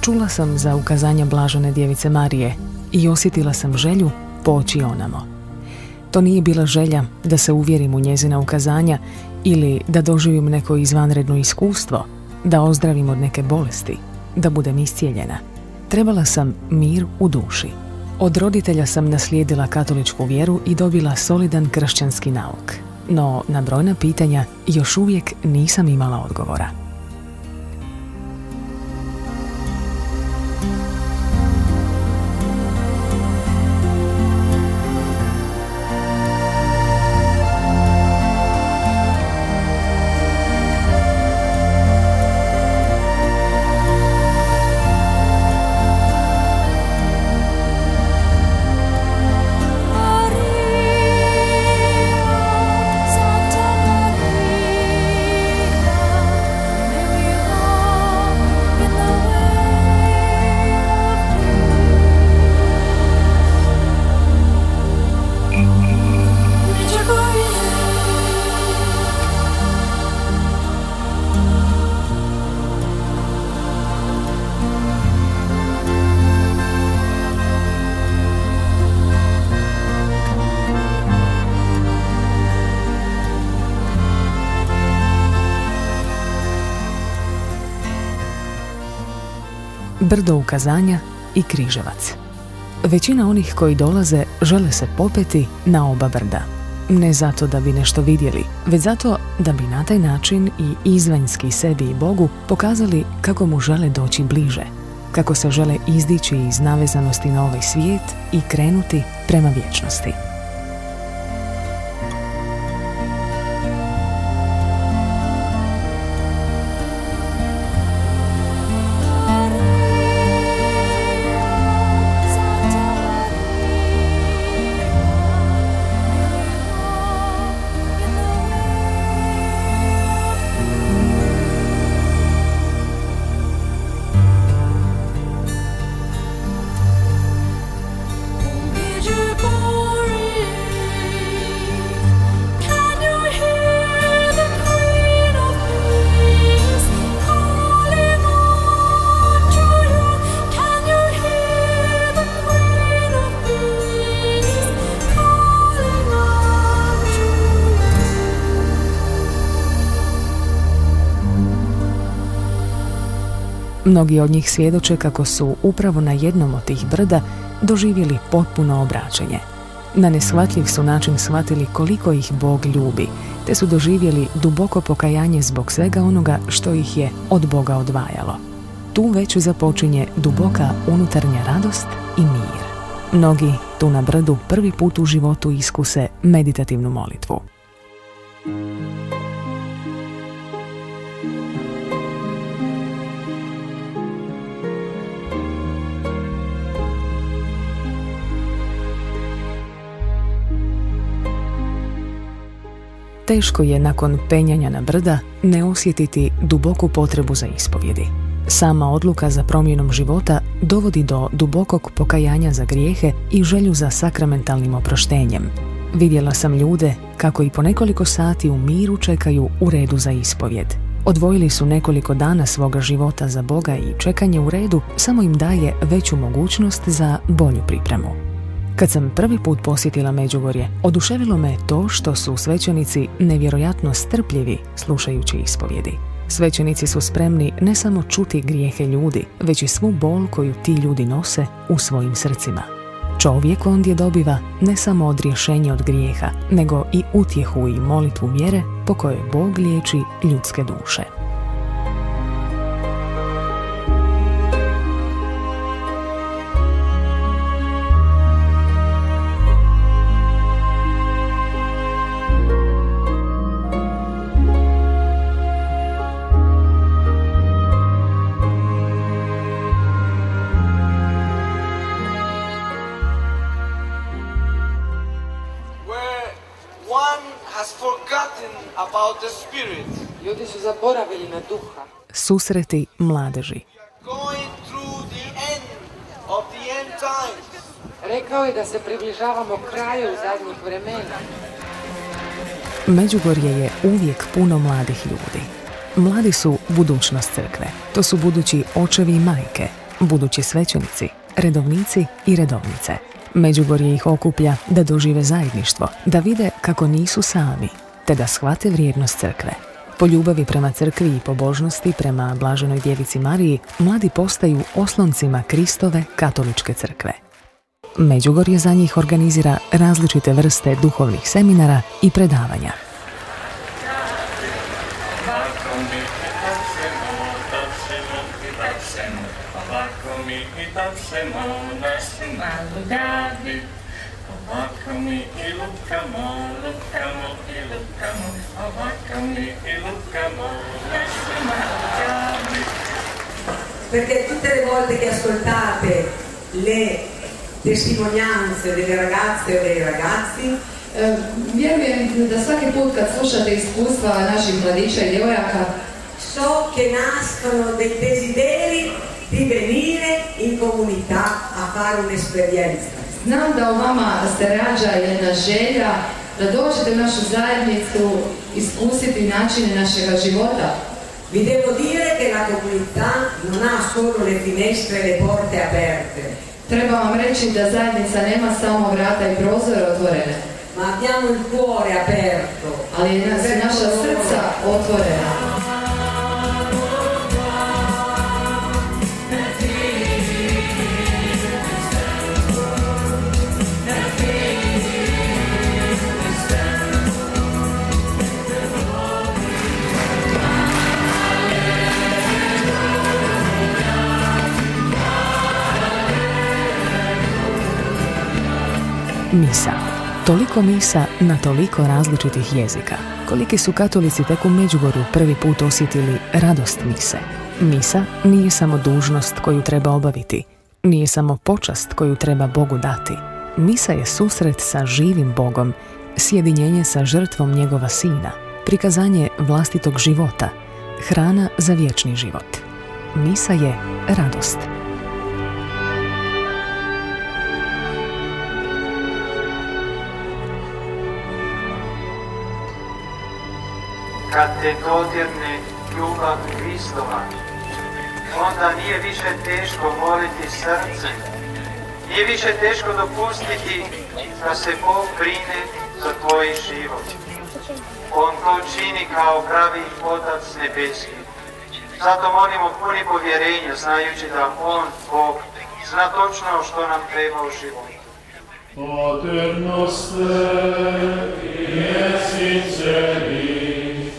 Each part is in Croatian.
Čula sam za ukazanja Blažene djevice Marije i osjetila sam želju poći onamo. To nije bila želja da se uvjerim u njezina ukazanja ili da doživim neko izvanredno iskustvo, da ozdravim od neke bolesti, da budem iscijeljena. Trebala sam mir u duši. Od roditelja sam naslijedila katoličku vjeru i dobila solidan kršćanski nauk. No na brojna pitanja još uvijek nisam imala odgovora. Brdo ukazanja i križevac. Većina onih koji dolaze žele se popeti na oba brda. Ne zato da bi nešto vidjeli, već zato da bi na taj način i izvanjski sebi i Bogu pokazali kako mu žele doći bliže, kako se žele izdići iz navezanosti na ovaj svijet i krenuti prema vječnosti. Mnogi od njih svjedoče kako su upravo na jednom od tih brda doživjeli potpuno obraćenje. Na neshvatljiv su način shvatili koliko ih Bog ljubi, te su doživjeli duboko pokajanje zbog svega onoga što ih je od Boga odvajalo. Tu već započinje duboka unutarnja radost i mir. Mnogi tu na brdu prvi put u životu iskuse meditativnu molitvu. Teško je nakon penjanja na brda ne osjetiti duboku potrebu za ispovjedi. Sama odluka za promjenom života dovodi do dubokog pokajanja za grijehe i želju za sakramentalnim oproštenjem. Vidjela sam ljude kako i po nekoliko sati u miru čekaju u redu za ispovjed. Odvojili su nekoliko dana svoga života za Boga i čekanje u redu samo im daje veću mogućnost za bolju pripremu. Kad sam prvi put posjetila Međugorje, oduševilo me to što su svećenici nevjerojatno strpljivi slušajući ispovjedi. Svećenici su spremni ne samo čuti grijehe ljudi, već i svu bol koju ti ljudi nose u svojim srcima. Čovjek ondje dobiva ne samo odrješenje od grijeha, nego i utjehu i molitvu vjere po kojoj Bog liječi ljudske duše. Ljudi su zaboravili na duha. Susreti mladeži. Rekao je da se približavamo kraju zadnjih vremena. Međugorje je uvijek puno mladih ljudi. Mladi su budućnost crkve. To su budući očevi i majke, budući svećenici, redovnici i redovnice. Međugorje ih okuplja da dožive zajedništvo, da vide kako nisu sami, te da shvate vrijednost crkve. Po ljubavi prema crkvi i pobožnosti prema Blaženoj Djevici Mariji, mladi postaju osloncima Kristove katoličke crkve. Međugorje za njih organizira različite vrste duhovnih seminara i predavanja. Perché tutte le volte che ascoltate le testimonianze delle ragazze o dei ragazzi, vjerujem da svaki put kad slušate iskustva naših mladića i djevojaka, so che nascono dei desideri di venire in comunità a fare un'esperienza. Znam da u vama se rađa jedna želja da dođete u našu zajednicu, iskusiti načine našega života. Vi devo dire che la comunità non ha solo le finestre e le porte aperte. Treba vam reći da zajednica nema samo vrata i prozore otvorene, ma abbiamo il cuore aperto, ali su naša srca otvorena. Misa. Toliko misa na toliko različitih jezika. Koliki su katolici tek u Međugorju prvi put osjetili radost mise. Misa nije samo dužnost koju treba obaviti, nije samo počast koju treba Bogu dati. Misa je susret sa živim Bogom, sjedinjenje sa žrtvom njegova sina, prikazanje vlastitog života, hrana za vječni život. Misa je radost. Kad te dodirne ljubav Kristova, onda nije više teško moliti srce, nije više teško dopustiti da se Bog brine za tvoj život. On to čini kao pravi Otac nebeski. Zato molimo puni povjerenja, znajući da On, Bog, zna točno što nam treba u životu. Pater noster, qui in celis,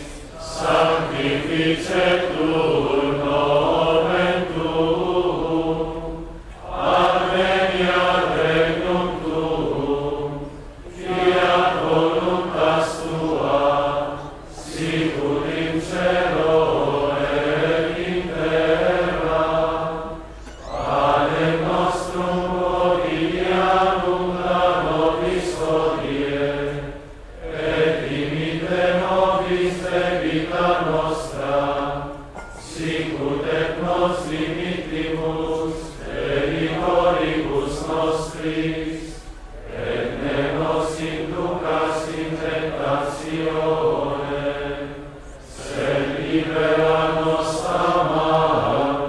sanctificetur nomen tuum, adveniat regnum tuum, fiat voluntas tua, sicut in cielo et in terra. Panem nostrum quotidianum da nobis hodie, et dimitte nobis debita nostra, sicut et nos dimittimus debitoribus nostris, et ne nos inducas in tentatione, sed libera nos a malo.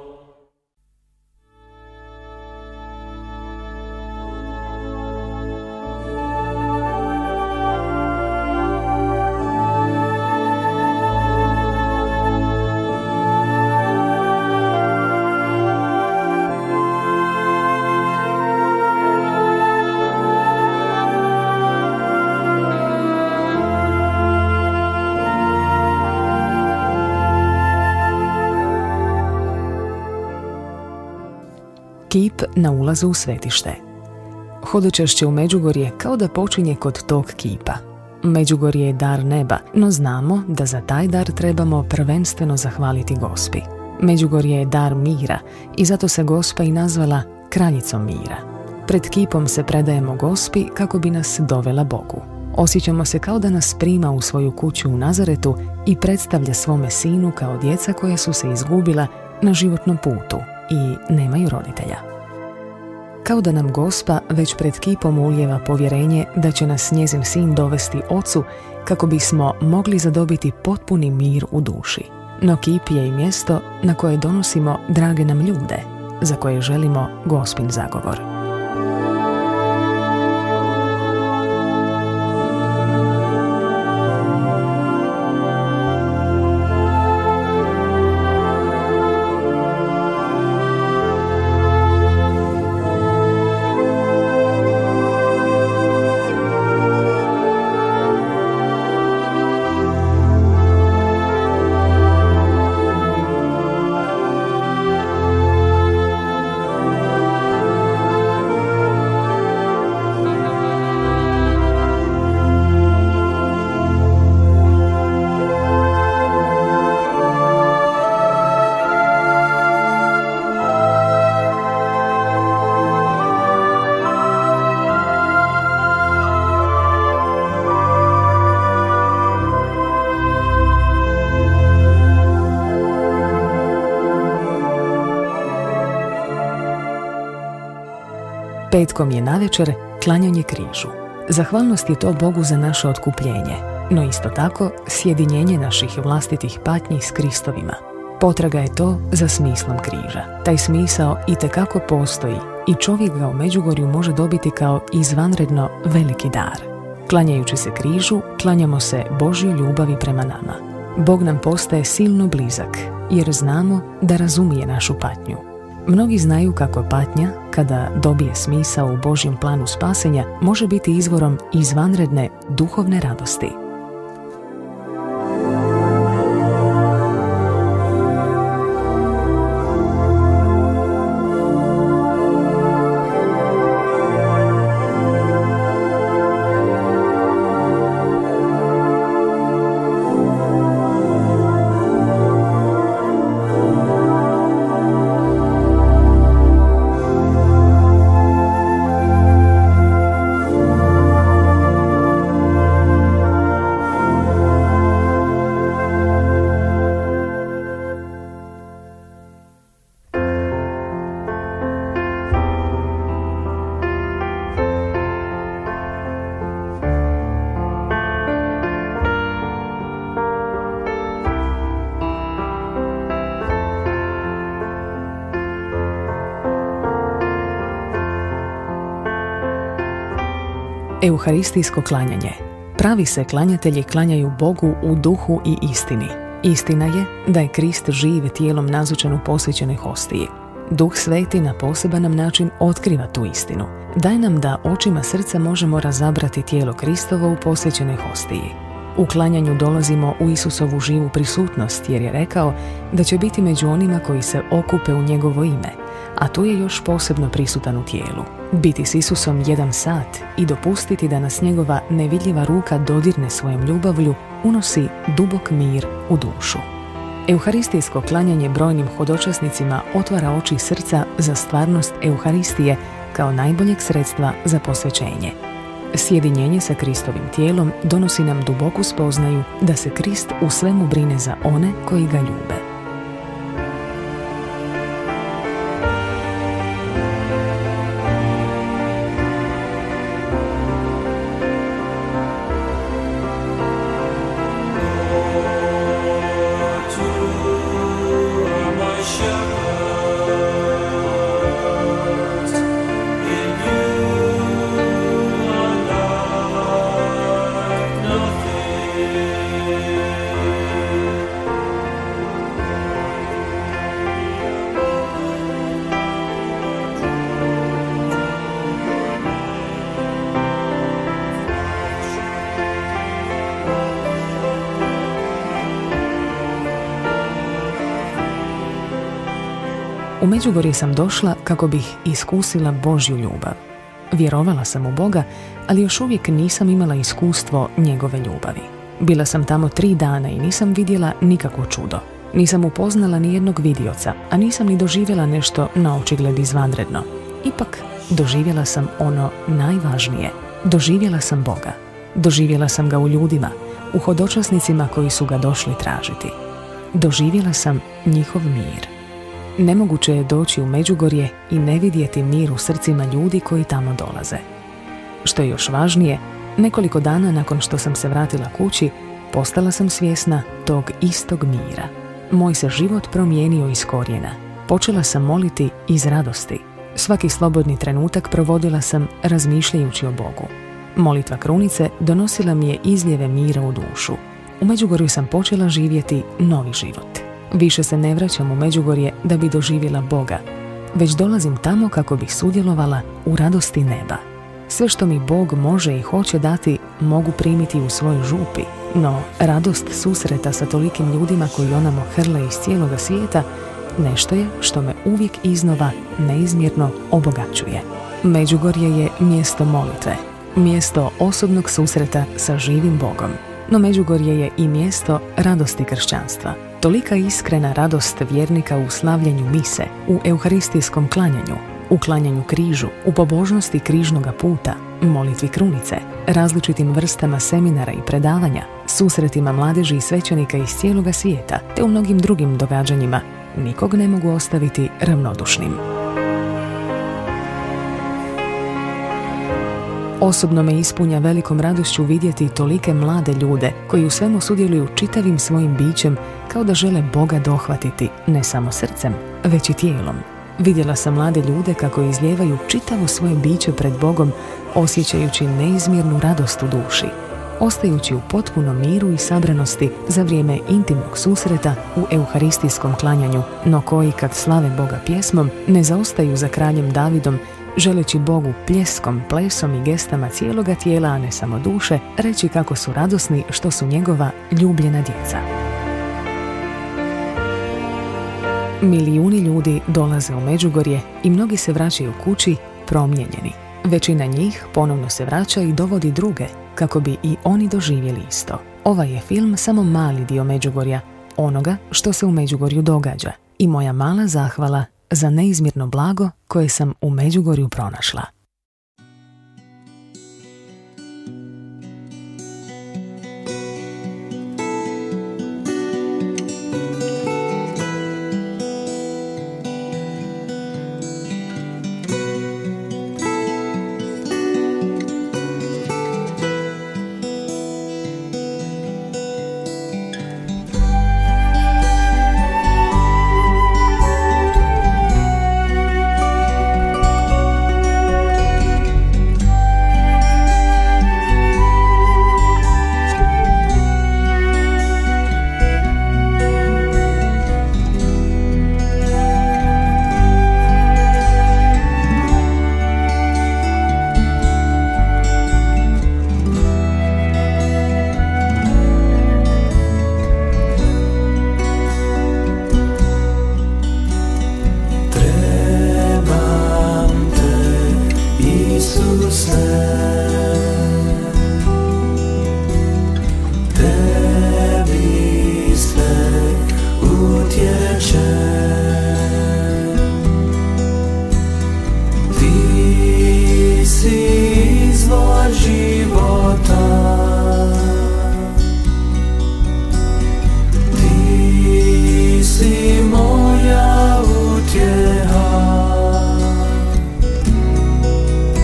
Kip na ulazu u svetište. Hodočašće u Međugorje kao da počinje kod tog kipa. Međugorje je dar neba, no znamo da za taj dar trebamo prvenstveno zahvaliti Gospi. Međugorje je dar mira i zato se Gospa i nazvala Kraljicom mira. Pred kipom se predajemo Gospi kako bi nas dovela Bogu. Osjećamo se kao da nas prima u svoju kuću u Nazaretu i predstavlja svome sinu kao djeca koja su se izgubila na životnom putu i nemaju roditelja. Kao da nam Gospa već pred kipom ulijeva povjerenje da će nas njezin sin dovesti Ocu kako bismo mogli zadobiti potpuni mir u duši. No kip je i mjesto na koje donosimo drage nam ljude, za koje želimo Gospin zagovor. Petkom je navečer klanjanje križu. Zahvalnost je to Bogu za naše otkupljenje, no isto tako sjedinjenje naših vlastitih patnji s Kristovima. Potraga je to za smislom križa. Taj smisao itekako postoji i čovjek ga u Međugorju može dobiti kao izvanredno veliki dar. Klanjajući se križu, klanjamo se Božjoj ljubavi prema nama. Bog nam postaje silno blizak, jer znamo da razumije našu patnju. Mnogi znaju kako patnja, kada dobije smisao u Božjem planu spasenja, može biti izvorom izvanredne duhovne radosti. Euharistijsko klanjanje. Pravi se klanjatelji klanjaju Bogu u duhu i istini. Istina je da je Krist živ tijelom nazočan u posvećenoj hostiji. Duh Sveti na poseban nam način otkriva tu istinu. Daj nam da očima srca možemo razabrati tijelo Kristovo u posvećenoj hostiji. U klanjanju dolazimo u Isusovu živu prisutnost, jer je rekao da će biti među onima koji se okupe u njegovo ime, a tu je još posebno prisutan u tijelu. Biti s Isusom 1 sat i dopustiti da nas njegova nevidljiva ruka dodirne svojom ljubavlju unosi dubok mir u dušu. Euharistijsko klanjanje brojnim hodočasnicima otvara oči srca za stvarnost Euharistije kao najboljeg sredstva za posvećenje. Sjedinjenje sa Kristovim tijelom donosi nam duboku spoznaju da se Krist u svemu brine za one koji ga ljube. U Međugorje sam došla kako bih iskusila Božju ljubav. Vjerovala sam u Boga, ali još uvijek nisam imala iskustvo njegove ljubavi. Bila sam tamo 3 dana i nisam vidjela nikakvo čudo. Nisam upoznala ni jednog vidioca, a nisam ni doživjela nešto na očigled izvanredno. Ipak, doživjela sam ono najvažnije. Doživjela sam Boga. Doživjela sam ga u ljudima, u hodočasnicima koji su ga došli tražiti. Doživjela sam njihov mir. Nemoguće je doći u Međugorje i ne vidjeti mir u srcima ljudi koji tamo dolaze. Što je još važnije, nekoliko dana nakon što sam se vratila kući, postala sam svjesna tog istog mira. Moj se život promijenio iz korijena. Počela sam moliti iz radosti. Svaki slobodni trenutak provodila sam razmišljajući o Bogu. Molitva krunice donosila mi je izljeve mira u dušu. U Međugorju sam počela živjeti novi život. Više se ne vraćam u Međugorje da bi doživjela Boga, već dolazim tamo kako bih sudjelovala u radosti neba. Sve što mi Bog može i hoće dati mogu primiti u svojoj župi, no radost susreta sa tolikim ljudima koji onamo hrle iz cijeloga svijeta nešto je što me uvijek iznova neizmjerno obogaćuje. Međugorje je mjesto molitve, mjesto osobnog susreta sa živim Bogom. No Međugorje je i mjesto radosti kršćanstva. Tolika iskrena radost vjernika u slavljenju mise, u euharistijskom klanjanju, u klanjanju križu, u pobožnosti križnoga puta, molitvi krunice, različitim vrstama seminara i predavanja, susretima mladeži i svećenika iz cijeloga svijeta, te u mnogim drugim događanjima, nikog ne mogu ostaviti ravnodušnim. Osobno me ispunja velikom radošću vidjeti tolike mlade ljude koji u svemu sudjeluju čitavim svojim bićem kao da žele Boga dohvatiti ne samo srcem, već i tijelom. Vidjela sam mlade ljude kako izlijevaju čitavo svoje biće pred Bogom, osjećajući neizmjernu radost u duši, ostajući u potpunom miru i sabranosti za vrijeme intimnog susreta u euharistijskom klanjanju, no koji kad slave Boga pjesmom ne zaostaju za kraljem Davidom, želeći Bogu pljeskom, plesom i gestama cijeloga tijela, a ne samo duše, reći kako su radosni što su njegova ljubljena djeca. Milijuni ljudi dolaze u Međugorje i mnogi se vraćaju kući promijenjeni. Većina njih ponovno se vraća i dovodi druge kako bi i oni doživjeli isto. Ovaj je film samo mali dio Međugorja, onoga što se u Međugorju događa, i moja mala zahvala za neizmjerno blago koje sam u Međugorju pronašla.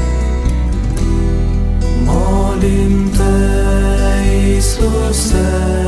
Molim te, Isuse,